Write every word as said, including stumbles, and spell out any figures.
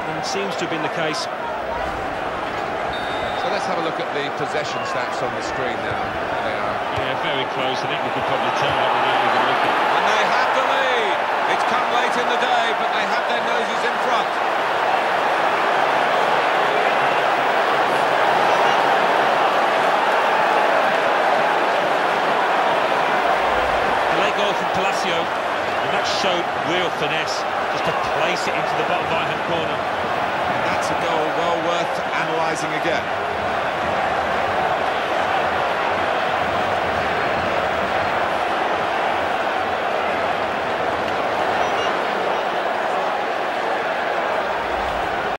and seems to have been the case. So let's have a look at the possession stats on the screen now. There they are. Yeah, very close. I think we could probably tell that without even looking. And they have the lead. It's come late in the day, but they have their noses in front. Goal from Palacio, and that showed real finesse, just to place it into the bottom right-hand corner. And that's a goal well worth analysing again.